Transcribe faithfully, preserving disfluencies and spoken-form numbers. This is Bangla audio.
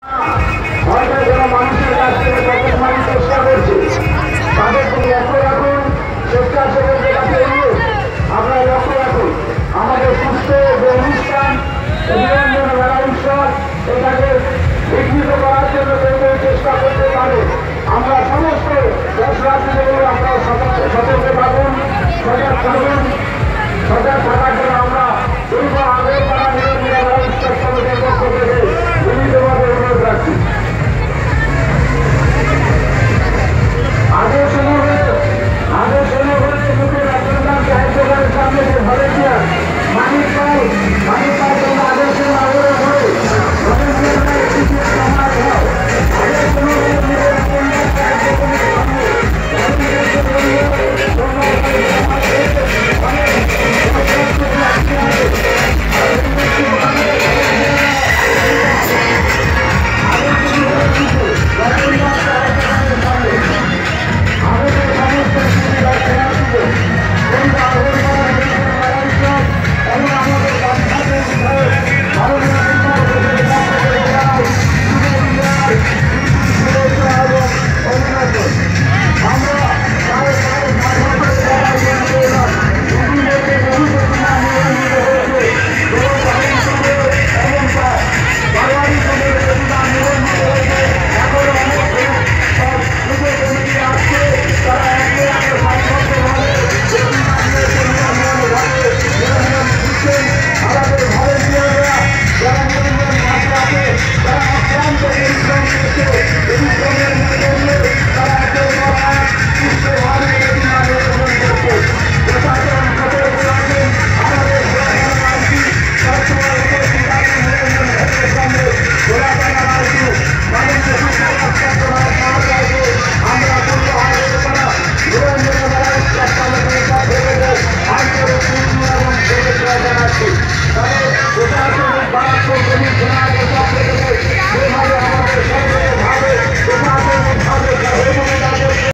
হয়তো যেন মানুষের কাছ থেকে পকেট মারি চেষ্টা করছে, তাদের তুমি লক্ষ্য রাখুন। স্বেচ্ছাসেবকদের কাছে অনুরোধ, আপনারা লক্ষ্য রাখুন আমাদের সুস্থ যে অনুষ্ঠান নিরঞ্জন মেলা উৎসব, এটাকে বিঘ্নিত করার জন্য কেউ কেউ চেষ্টা করতে পারে। আমরা সমস্ত দর্শনার্থীদের আপনারা সতর্ক থাকুন, সজাগ থাকুন, সজাগ থাকার জন্য